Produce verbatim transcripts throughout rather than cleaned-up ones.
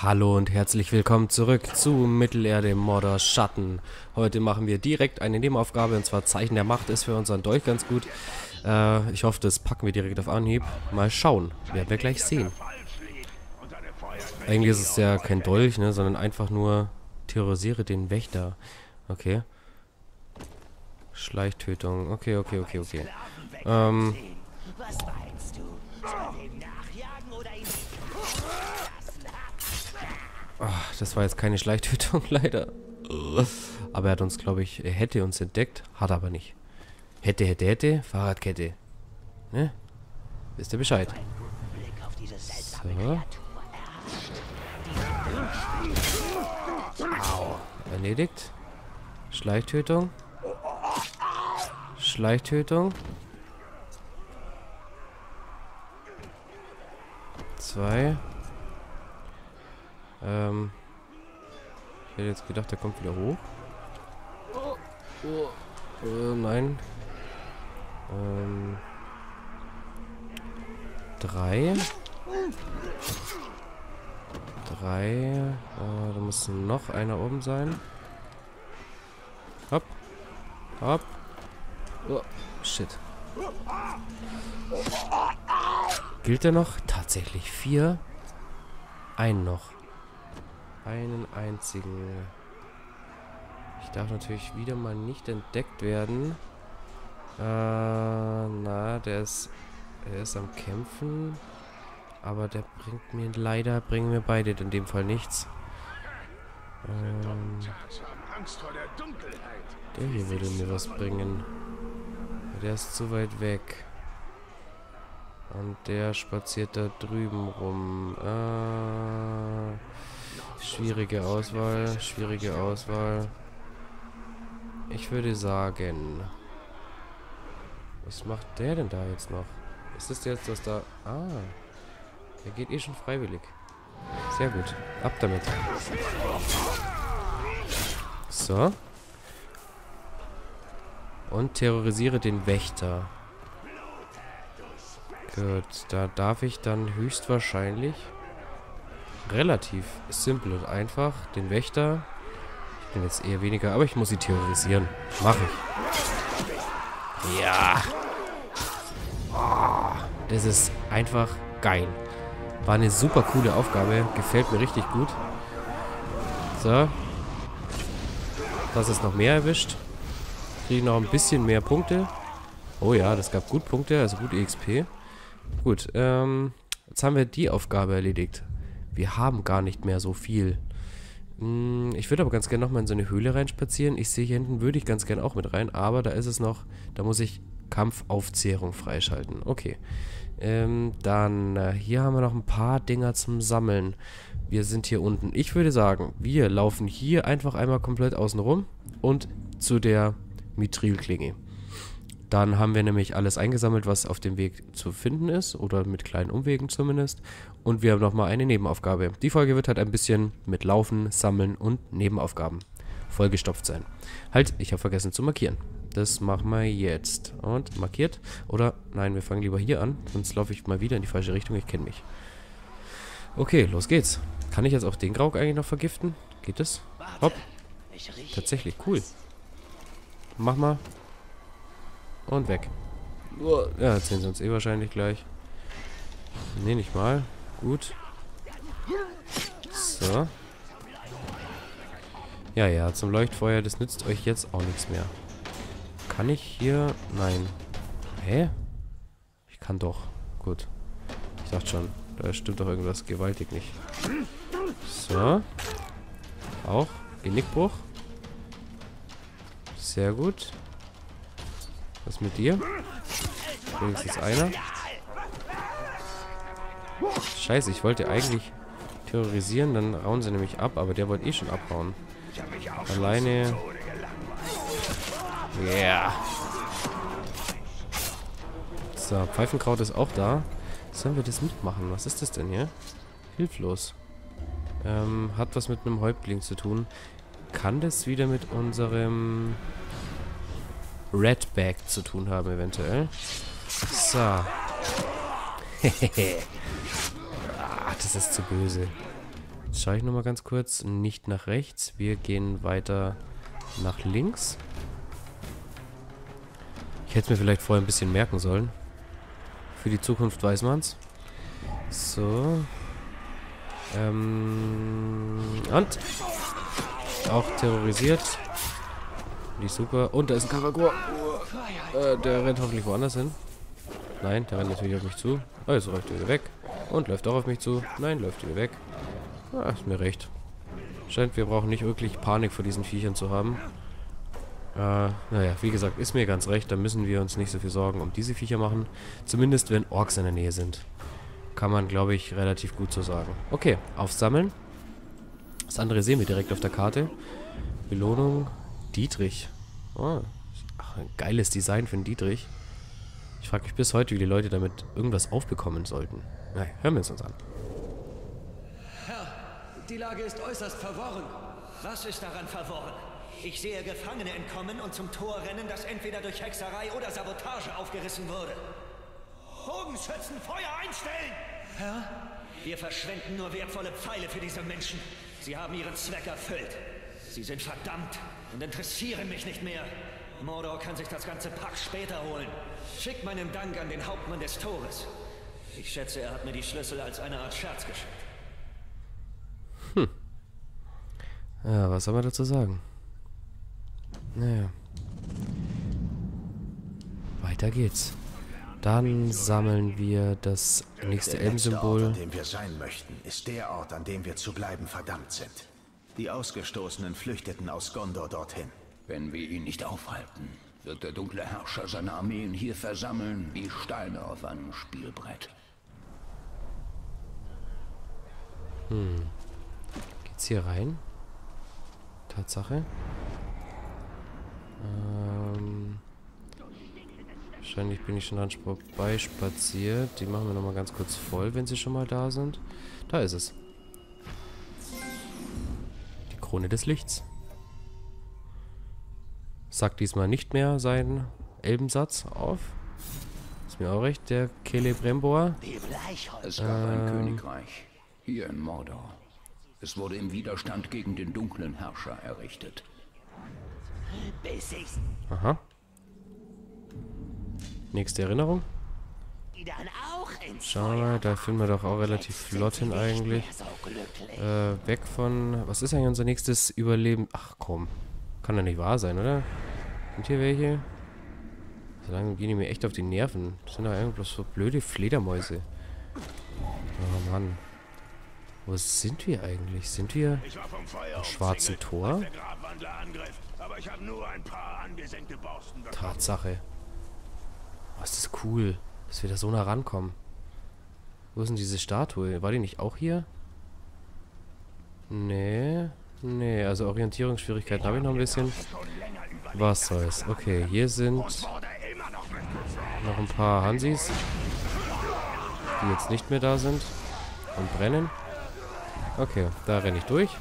Hallo und herzlich willkommen zurück zu Mittelerde Mordor Schatten. Heute machen wir direkt eine Nebenaufgabe, und zwar Zeichen der Macht ist für unseren Dolch ganz gut. Äh, ich hoffe, das packen wir direkt auf Anhieb. Mal schauen, werden wir gleich sehen. Eigentlich ist es ja kein Dolch, ne, sondern einfach nur terrorisiere den Wächter. Okay. Schleichtötung. Okay, okay, okay, okay. Ähm... Ach, das war jetzt keine Schleichtötung, leider. Aber er hat uns, glaube ich, er hätte uns entdeckt, hat aber nicht. Hätte, hätte, hätte, Fahrradkette. Ne? Wisst ihr Bescheid? So. Au. Erledigt. Schleichtötung. Schleichtötung. Zwei. Ähm. Ich hätte jetzt gedacht, der kommt wieder hoch. Oh, oh, äh, nein. Ähm. Drei. Drei. Äh, da muss noch einer oben sein. Hopp. Hopp. Oh, shit. Gilt der noch? Tatsächlich vier. Einen noch. Einen einzigen. Ich darf natürlich wieder mal nicht entdeckt werden. Äh, na, der ist, der ist am Kämpfen. Aber der bringt mir leider, bringen mir beide in dem Fall nichts. Ähm, der hier würde mir was bringen. Der ist zu weit weg. Und der spaziert da drüben rum. Äh, schwierige Auswahl, schwierige Auswahl. Ich würde sagen... Was macht der denn da jetzt noch? Ist das jetzt, dass da... Ah, der geht eh schon freiwillig. Sehr gut. Ab damit. So. Und terrorisiere den Wächter. Gut, da darf ich dann höchstwahrscheinlich relativ simpel und einfach den Wächter, ich bin jetzt eher weniger, aber ich muss sie terrorisieren. Mache ich. Ja. Oh, das ist einfach geil. War eine super coole Aufgabe, gefällt mir richtig gut. So. Das ist noch mehr erwischt. Kriege noch ein bisschen mehr Punkte. Oh ja, das gab gut Punkte, also gut E X P. Gut, ähm, jetzt haben wir die Aufgabe erledigt. Wir haben gar nicht mehr so viel. Hm, ich würde aber ganz gerne nochmal in so eine Höhle reinspazieren. Ich sehe hier hinten, würde ich ganz gerne auch mit rein, aber da ist es noch, da muss ich Kampfaufzehrung freischalten. Okay. Ähm, dann, äh, hier haben wir noch ein paar Dinger zum Sammeln. Wir sind hier unten. Ich würde sagen, wir laufen hier einfach einmal komplett außen rum und zu der Mithrilklinge. Dann haben wir nämlich alles eingesammelt, was auf dem Weg zu finden ist. Oder mit kleinen Umwegen zumindest. Und wir haben nochmal eine Nebenaufgabe. Die Folge wird halt ein bisschen mit Laufen, Sammeln und Nebenaufgaben vollgestopft sein. Halt, ich habe vergessen zu markieren. Das machen wir jetzt. Und markiert. Oder, nein, wir fangen lieber hier an. Sonst laufe ich mal wieder in die falsche Richtung. Ich kenne mich. Okay, los geht's. Kann ich jetzt auch den Grauk eigentlich noch vergiften? Geht das? Hopp. Tatsächlich, cool. Mach mal. Und weg. Ja, erzählen sie uns eh wahrscheinlich gleich. Nee, nicht mal. Gut. So. Ja, ja, zum Leuchtfeuer, das nützt euch jetzt auch nichts mehr. Kann ich hier... Nein. Hä? Ich kann doch. Gut. Ich dachte schon, da stimmt doch irgendwas gewaltig nicht. So. Auch. Genickbruch. Sehr gut. Was mit dir? Wenigstens einer. Scheiße, ich wollte eigentlich terrorisieren, dann rauen sie nämlich ab, aber der wollte eh schon abhauen. Alleine. Ja. Yeah. So, Pfeifenkraut ist auch da. Sollen wir das mitmachen? Was ist das denn hier? Hilflos. Ähm, hat was mit einem Häuptling zu tun. Kann das wieder mit unserem Redback zu tun haben, eventuell. So. Hehehe. Ah, das ist zu böse. Jetzt schaue ich nochmal ganz kurz. Nicht nach rechts. Wir gehen weiter nach links. Ich hätte es mir vielleicht vorher ein bisschen merken sollen. Für die Zukunft weiß man's. So. Ähm. Und. Auch terrorisiert. Nicht super. Und da ist ein Karagor. Äh, der rennt hoffentlich woanders hin. Nein, der rennt natürlich auf mich zu. Oh, jetzt läuft er wieder weg. Und läuft auch auf mich zu. Nein, läuft wieder weg. Ah, ist mir recht. Scheint, wir brauchen nicht wirklich Panik vor diesen Viechern zu haben. Äh, naja, wie gesagt, ist mir ganz recht. Da müssen wir uns nicht so viel Sorgen um diese Viecher machen. Zumindest, wenn Orks in der Nähe sind. Kann man, glaube ich, relativ gut so sagen. Okay, aufsammeln. Das andere sehen wir direkt auf der Karte. Belohnung Dietrich. Oh, ach, ein geiles Design für einen Dietrich. Ich frage mich bis heute, wie die Leute damit irgendwas aufbekommen sollten. Na, hören wir es uns an. Herr, die Lage ist äußerst verworren. Was ist daran verworren? Ich sehe Gefangene entkommen und zum Tor rennen, das entweder durch Hexerei oder Sabotage aufgerissen wurde. Bogenschützen, Feuer einstellen! Herr? Wir verschwenden nur wertvolle Pfeile für diese Menschen. Sie haben ihren Zweck erfüllt. Sie sind verdammt und interessieren mich nicht mehr. Mordor kann sich das ganze Pack später holen. Schickt meinen Dank an den Hauptmann des Tores. Ich schätze, er hat mir die Schlüssel als eine Art Scherz geschenkt. Hm. Ja, was soll man dazu sagen? Naja. Weiter geht's. Dann sammeln wir das nächste Elbensymbol. Der letzte Ort, an dem wir sein möchten, ist der Ort, an dem wir zu bleiben verdammt sind. Die Ausgestoßenen flüchteten aus Gondor dorthin. Wenn wir ihn nicht aufhalten, wird der dunkle Herrscher seine Armeen hier versammeln wie Steine auf einem Spielbrett. Hm. Geht's hier rein? Tatsache. Ähm. Wahrscheinlich bin ich schon dran vorbei spaziert. Die machen wir nochmal ganz kurz voll, wenn sie schon mal da sind. Da ist es. Die Krone des Lichts. Sagt diesmal nicht mehr seinen Elbensatz auf. Ist mir auch recht, der Celebrimbor. Es gab ähm. ein Königreich, hier in Mordor. Es wurde im Widerstand gegen den dunklen Herrscher errichtet. Aha. Nächste Erinnerung. Schauen wir mal, da finden wir doch auch relativ flott hin eigentlich. Äh, weg von... Was ist eigentlich unser nächstes Überleben? Ach komm. Kann doch nicht wahr sein, oder? Sind hier welche? So lange gehen die mir echt auf die Nerven. Das sind doch eigentlich bloß so blöde Fledermäuse. Oh Mann. Wo sind wir eigentlich? Sind wir am Schwarzen Tor? Tatsache. Oh, ist das cool, dass wir da so nah rankommen. Wo ist denn diese Statue? War die nicht auch hier? Nee. Nee, also Orientierungsschwierigkeiten habe ich noch ein bisschen. Was soll's. Okay, hier sind noch ein paar Hansis, die jetzt nicht mehr da sind und brennen. Okay, da renne ich durch.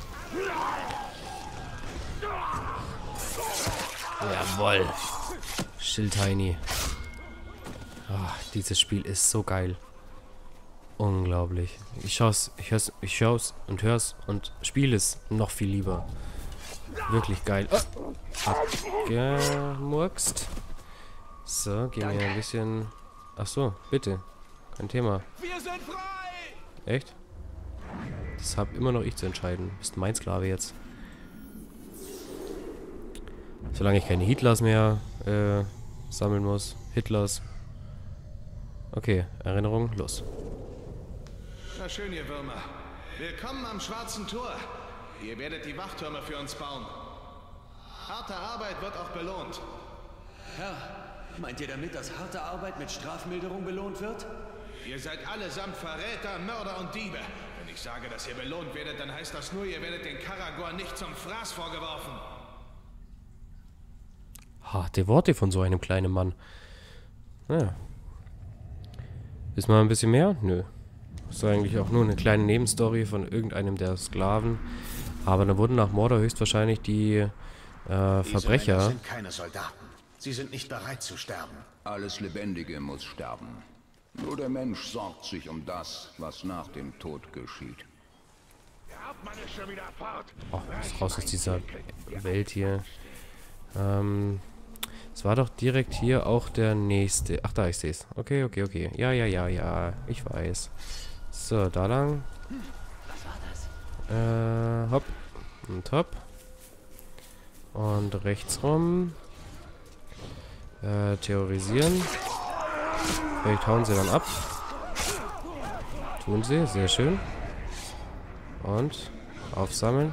Jawoll. Schildheini. Oh, dieses Spiel ist so geil. Unglaublich. Ich schau's, ich hör's, ich schau's und hör's und spiele es noch viel lieber. Wirklich geil. Oh, abgemurkst. So, gehen wir ein bisschen... Ach so, bitte. Kein Thema. Wir sind frei! Echt? Das hab immer noch ich zu entscheiden. Bist mein Sklave jetzt. Solange ich keine Hitlers mehr äh, sammeln muss. Hitlers. Okay, Erinnerung, los. Na schön, ihr Würmer. Willkommen am Schwarzen Tor. Ihr werdet die Wachtürme für uns bauen. Harte Arbeit wird auch belohnt. Herr, meint ihr damit, dass harte Arbeit mit Strafmilderung belohnt wird? Ihr seid allesamt Verräter, Mörder und Diebe. Wenn ich sage, dass ihr belohnt werdet, dann heißt das nur, ihr werdet den Karagor nicht zum Fraß vorgeworfen. Harte Worte von so einem kleinen Mann. Naja. Wissen wir ein bisschen mehr? Nö. Das ist eigentlich auch nur eine kleine Nebenstory von irgendeinem der Sklaven. Aber da wurden nach Mordor höchstwahrscheinlich die äh, Verbrecher... Diese Männer sind keine Soldaten. Sie sind nicht bereit zu sterben. Alles Lebendige muss sterben. Nur der Mensch sorgt sich um das, was nach dem Tod geschieht. Der Hauptmann Oh, ist raus aus dieser Welt hier. Ähm, es war doch direkt hier auch der nächste. Ach da, ich sehe es. Okay, okay, okay. Ja, ja, ja, ja. Ich weiß. So, da lang. Äh, hopp. Und hopp. Und rechts rum. Äh, terrorisieren. Vielleicht hauen sie dann ab. Tun sie, sehr schön. Und aufsammeln.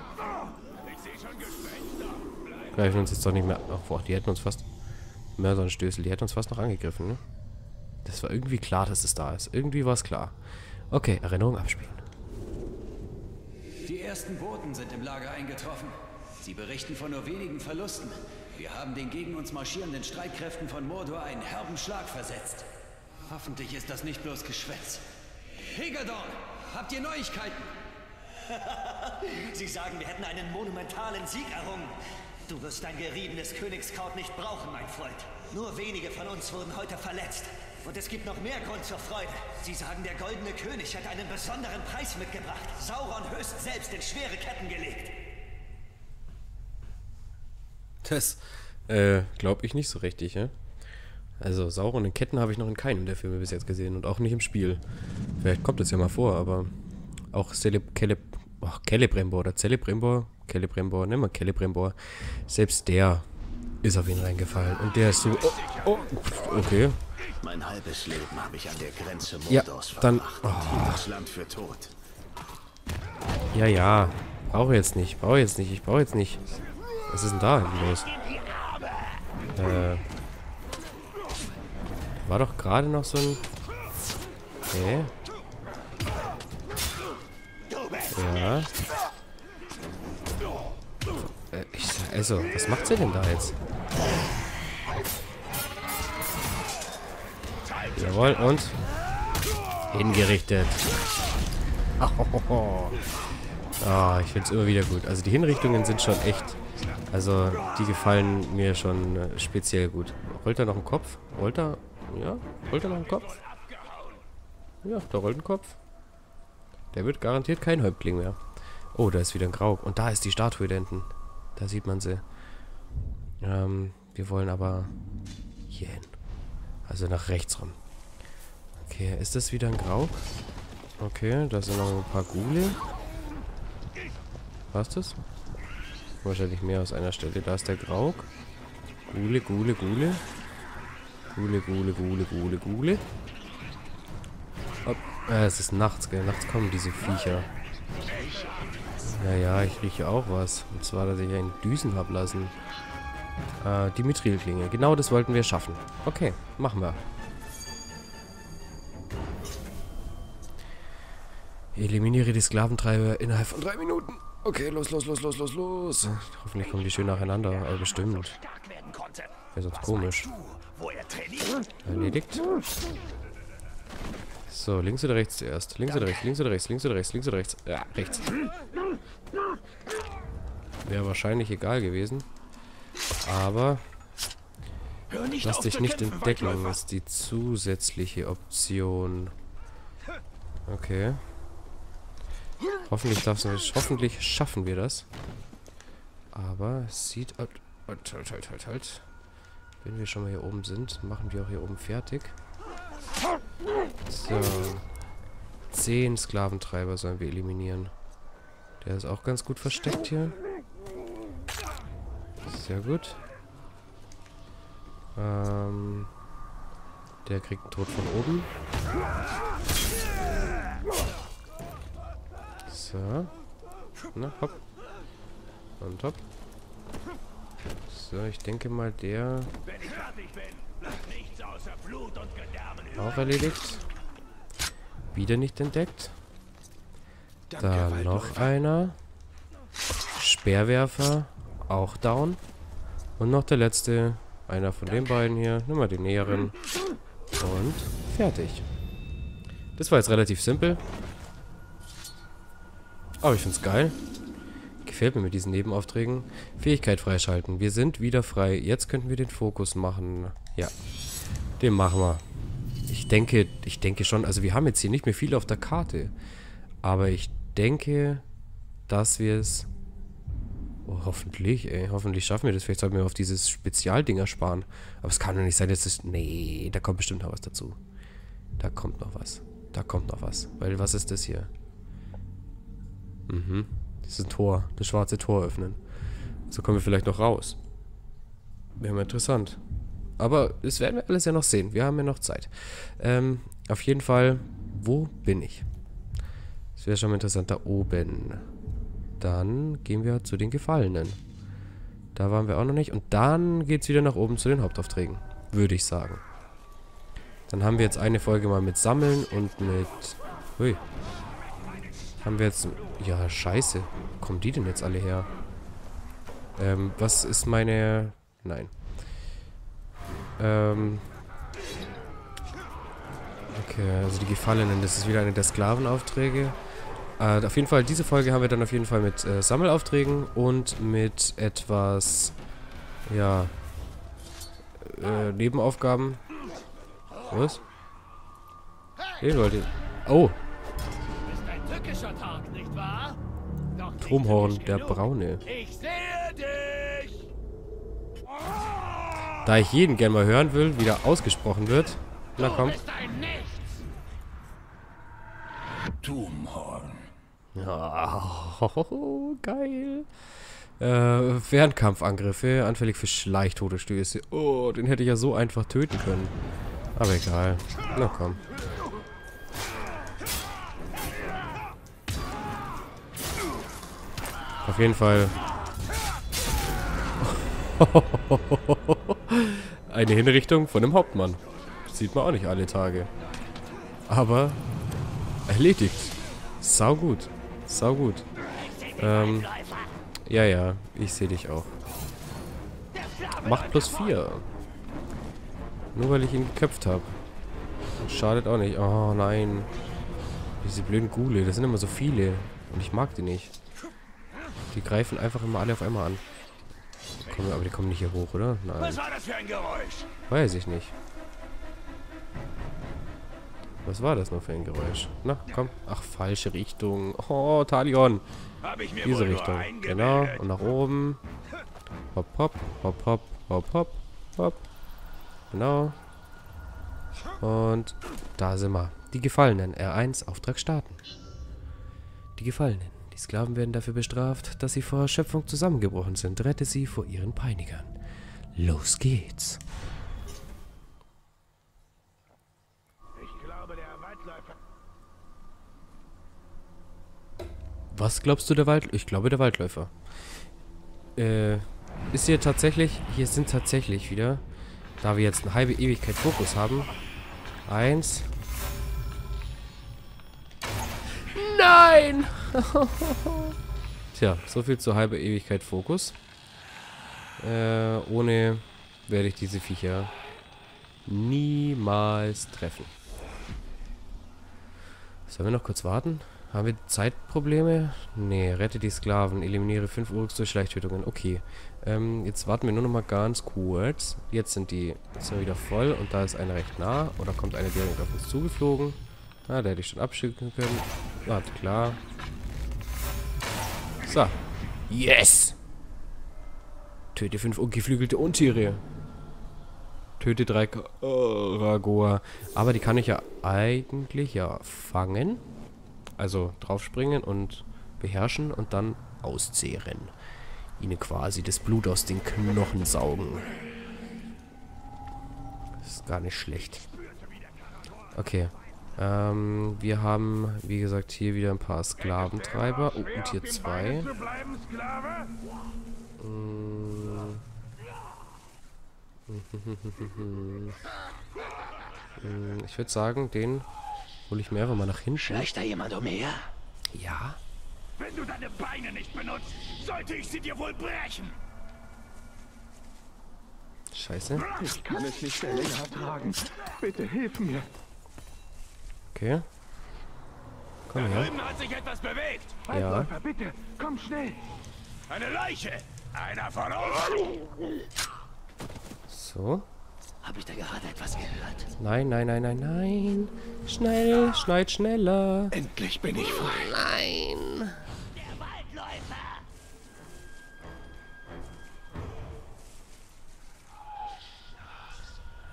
Greifen uns jetzt doch nicht mehr. Ach, boah, die hätten uns fast. Mörder und Stößel, die hätten uns fast noch angegriffen, ne? Das war irgendwie klar, dass es da ist. Irgendwie war es klar. Okay, Erinnerung abspielen. Die ersten Boten sind im Lager eingetroffen. Sie berichten von nur wenigen Verlusten. Wir haben den gegen uns marschierenden Streitkräften von Mordor einen herben Schlag versetzt. Hoffentlich ist das nicht bloß Geschwätz. Hegerdorn, habt ihr Neuigkeiten? Sie sagen, wir hätten einen monumentalen Sieg errungen. Du wirst dein geriebenes Königskraut nicht brauchen, mein Freund. Nur wenige von uns wurden heute verletzt. Und es gibt noch mehr Grund zur Freude. Sie sagen, der Goldene König hat einen besonderen Preis mitgebracht. Sauron höchst selbst in schwere Ketten gelegt. Das, äh, glaube ich nicht so richtig, ja? Also, Sauron in Ketten habe ich noch in keinem der Filme bis jetzt gesehen und auch nicht im Spiel. Vielleicht kommt es ja mal vor, aber auch Celeb Celeb Ach, Celebrimbor oder Celebrimbor, Celebrimbor, nimm mal Celebrimbor. Selbst der ist auf ihn reingefallen und der ist so. Oh, oh, okay. Mein halbes Leben habe ich an der Grenze Ja, Mordors dann. verbracht Oh. und hielt das Land für tot. Ja, ja. Brauche jetzt nicht. Brauche jetzt nicht. Ich brauche jetzt nicht. Was ist denn da los? Äh. War doch gerade noch so ein. Okay. Ja. Äh, ich, also, was macht sie denn da jetzt? Jawohl, und hingerichtet. Ah, ich finde es immer wieder gut. Also die Hinrichtungen sind schon echt. Also die gefallen mir schon äh, speziell gut. Rollt er noch einen Kopf? Rollt er? Ja? Rollt er noch einen Kopf? Ja, da rollt ein Kopf. Der wird garantiert kein Häuptling mehr. Oh, da ist wieder ein Grauk. Und da ist die Statue da hinten. Da sieht man sie. Ähm, wir wollen aber hier hin. Also nach rechts rum. Okay, ist das wieder ein Grauk? Okay, da sind noch ein paar Ghule. Was ist das? Wahrscheinlich mehr aus einer Stelle. Da ist der Grauk. Ghule, Ghule, Ghule. Ghule, Ghule, Ghule, Ghule, Ghule. Oh, äh, es ist nachts, gell? Nachts kommen diese Viecher. Naja, ich rieche auch was. Und zwar, dass ich einen Düsen habe lassen. Äh, die Mithrilklinge. Genau das wollten wir schaffen. Okay, machen wir. Eliminiere die Sklaventreiber innerhalb von drei Minuten. Okay, los, los, los, los, los, los. Hoffentlich kommen die schön nacheinander. Aber bestimmt. Wäre sonst komisch. Erledigt. So, links oder rechts zuerst? Links oder rechts, links oder rechts, links oder rechts, links oder rechts. Ja, rechts. Wäre wahrscheinlich egal gewesen. Aber lass dich nicht entdecken, ist die zusätzliche Option. Okay. Hoffentlich, darf's nicht, hoffentlich schaffen wir das. Aber es sieht... Halt, halt, halt, halt, halt. Wenn wir schon mal hier oben sind, machen wir auch hier oben fertig. So. Zehn Sklaventreiber sollen wir eliminieren. Der ist auch ganz gut versteckt hier. Sehr gut. Ähm, der kriegt einen Tod von oben. So. Na, hopp. Und hopp. So, ich denke mal, der... Auch erledigt. Wieder nicht entdeckt. Da noch einer. Speerwerfer. Auch down. Und noch der letzte. Einer von den beiden hier. Nimm mal den näheren. Und fertig. Das war jetzt relativ simpel. Aber ich finde es geil. Gefällt mir mit diesen Nebenaufträgen. Fähigkeit freischalten. Wir sind wieder frei. Jetzt könnten wir den Fokus machen. Ja. Den machen wir. Ich denke, ich denke schon, also wir haben jetzt hier nicht mehr viel auf der Karte. Aber ich denke, dass wir es... Oh, hoffentlich, ey. Hoffentlich schaffen wir das. Vielleicht sollten wir auf dieses Spezialdinger sparen. Aber es kann doch nicht sein, dass es... Nee, da kommt bestimmt noch was dazu. Da kommt noch was. Da kommt noch was. Weil, was ist das hier? Mhm. Das ist ein Tor. Das schwarze Tor öffnen. So kommen wir vielleicht noch raus. Wäre mal interessant. Aber das werden wir alles ja noch sehen. Wir haben ja noch Zeit. Ähm, auf jeden Fall, wo bin ich? Das wäre schon mal interessant. Da oben. Dann gehen wir zu den Gefallenen. Da waren wir auch noch nicht. Und dann geht es wieder nach oben zu den Hauptaufträgen. Würde ich sagen. Dann haben wir jetzt eine Folge mal mit Sammeln und mit... Hui. Haben wir jetzt... Ja, scheiße. Wo kommen die denn jetzt alle her? Ähm, was ist meine... Nein. Ähm... Okay, also die Gefallenen. Das ist wieder eine der Sklavenaufträge. Äh, auf jeden Fall, diese Folge haben wir dann auf jeden Fall mit äh, Sammelaufträgen und mit etwas... Ja... Äh, Nebenaufgaben. Was? Hey Leute. Oh. Turmhorn, der Braune. Da ich jeden gern mal hören will, wie der ausgesprochen wird. Na komm. Turmhorn. Ja, oh, geil. Äh, Fernkampfangriffe, anfällig für Schleichtodesstöße. Oh, den hätte ich ja so einfach töten können. Aber egal. Na komm. Auf jeden Fall. Eine Hinrichtung von dem Hauptmann. Das sieht man auch nicht alle Tage. Aber erledigt. Sau gut. Sau gut. Ähm, ja, ja. Ich sehe dich auch. Macht plus vier. Nur weil ich ihn geköpft habe. Schadet auch nicht. Oh nein. Diese blöden Ghule. Das sind immer so viele. Und ich mag die nicht. Die greifen einfach immer alle auf einmal an. Kommen, aber die kommen nicht hier hoch, oder? Nein. Was war das für ein Geräusch? Weiß ich nicht. Was war das noch für ein Geräusch? Na, komm. Ach, falsche Richtung. Oh, Talion. Hab ich mir Diese wohl nur Richtung. eingebildet. Genau. Und nach oben. Hopp, hopp. Hopp, hopp. Hopp, hopp. Hopp. Genau. Und da sind wir. Die Gefallenen. R eins, Auftrag starten. Die Gefallenen. Die Sklaven werden dafür bestraft, dass sie vor Erschöpfung zusammengebrochen sind. Rette sie vor ihren Peinigern. Los geht's. Ich glaube, der Waldläufer. Was glaubst du, der Wald... Ich glaube, der Waldläufer. Äh, ist hier tatsächlich... Hier sind tatsächlich wieder... Da wir jetzt eine halbe Ewigkeit Fokus haben. Eins. Nein! Tja, so viel zur halbe Ewigkeit Fokus. Äh, ohne werde ich diese Viecher niemals treffen. Sollen wir noch kurz warten? Haben wir Zeitprobleme? Nee, rette die Sklaven, eliminiere fünf Uruks durch Schleichtötungen. Okay. Ähm, jetzt warten wir nur noch mal ganz kurz. Jetzt sind die jetzt sind wir wieder voll und da ist einer recht nah. Oder kommt einer direkt auf uns zugeflogen? Ah, da hätte ich schon abschicken können. Warte, klar. So. Yes! Töte fünf ungeflügelte Untiere. Töte drei Ragoa. Aber die kann ich ja eigentlich ja fangen. Also draufspringen und beherrschen und dann auszehren. Ihnen quasi das Blut aus den Knochen saugen. Das ist gar nicht schlecht. Okay. Ähm, wir haben, wie gesagt, hier wieder ein paar Sklaventreiber. Oh, und hier zwei. Mm. Ich würde sagen, den hole ich mir einfach mal nach hinten. Schleicht da jemand umher? Ja. Wenn du deine Beine nicht benutzt, sollte ich sie dir wohl brechen. Scheiße. Ich kann es nicht mehr länger tragen. Bitte hilf mir. Okay. Komm Da her. drüben hat sich etwas bewegt. Ja. Waldläufer, bitte, komm schnell. Eine Leiche. Einer von uns. So. Habe ich da gerade etwas gehört? Nein, nein, nein, nein, nein. Schnell, schneid schneller. Endlich bin ich frei. Nein. Der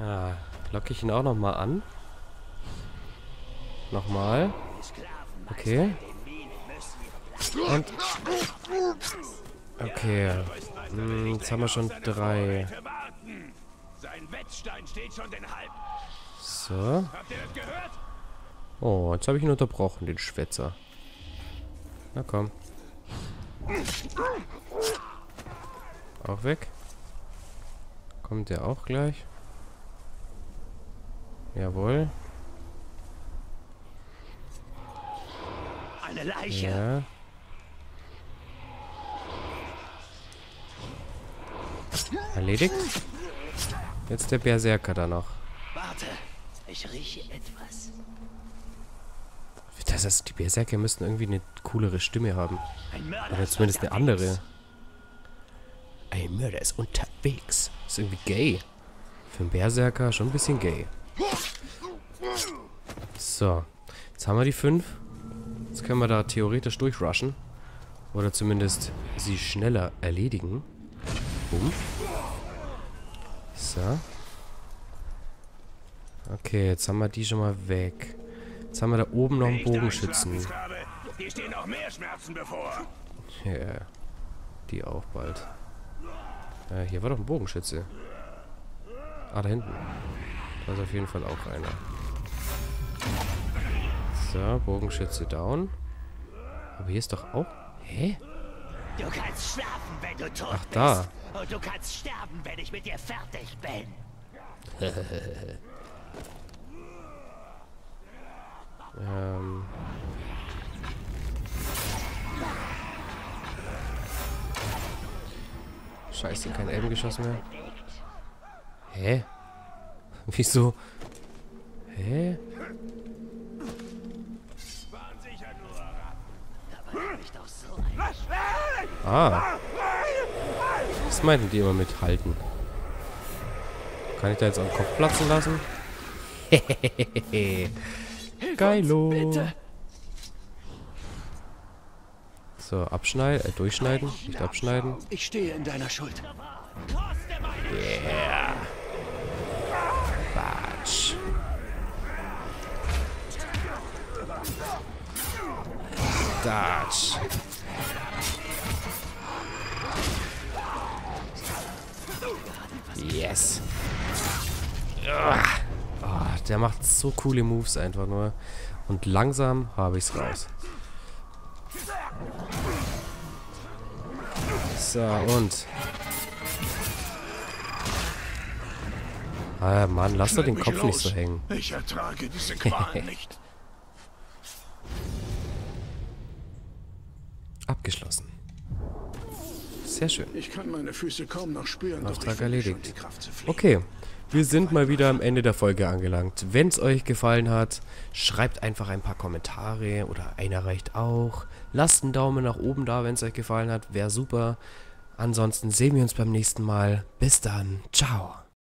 Ah, locke ich ihn auch nochmal an. Nochmal. Okay. Und... Okay. Hm, jetzt haben wir schon drei. So. Oh, jetzt habe ich ihn unterbrochen, den Schwätzer. Na komm. Auch weg. Kommt der auch gleich? Jawohl. Eine Leiche. Ja. Erledigt. Jetzt der Berserker da noch. Warte, ich rieche etwas. Das heißt, die Berserker müssten irgendwie eine coolere Stimme haben. Ein Mörder Oder zumindest eine andere. Ein Mörder ist unterwegs. Ist irgendwie gay. Für einen Berserker schon ein bisschen gay. So. Jetzt haben wir die fünf. Jetzt können wir da theoretisch durchrushen. Oder zumindest sie schneller erledigen. Boom. So. Okay, jetzt haben wir die schon mal weg. Jetzt haben wir da oben noch einen Bogenschützen. Die stehen noch mehr Schmerzen bevor. Ja, die auch bald. Äh, hier war doch ein Bogenschütze. Ah, da hinten. Da ist auf jeden Fall auch einer. So, Bogenschütze down. Aber hier ist doch auch... Hä? Du kannst schlafen, wenn du tot Ach, da. bist. Und du kannst sterben, wenn ich mit dir fertig bin. ähm... Scheiße, kein Elbengeschoss mehr. Hä? Wieso? Hä? Ah. Was meinten die immer mit halten? Kann ich da jetzt am Kopf platzen lassen? Geilo. So, abschneiden, äh, durchschneiden, nicht abschneiden. Ich stehe in deiner Schuld. Yeah. Batsch. Datsch. Yes. Oh, der macht so coole Moves einfach nur. Und langsam habe ich es raus. So, und... Ah, Mann, lass doch den Kopf nicht so hängen. Ich ertrage diese Qual nicht. Abgeschlossen. Sehr schön. Ich kann meine Füße kaum noch spüren. Auftrag erledigt. Okay, wir sind mal wieder am Ende der Folge angelangt. Wenn es euch gefallen hat, schreibt einfach ein paar Kommentare oder einer reicht auch. Lasst einen Daumen nach oben da, wenn es euch gefallen hat. Wäre super. Ansonsten sehen wir uns beim nächsten Mal. Bis dann. Ciao.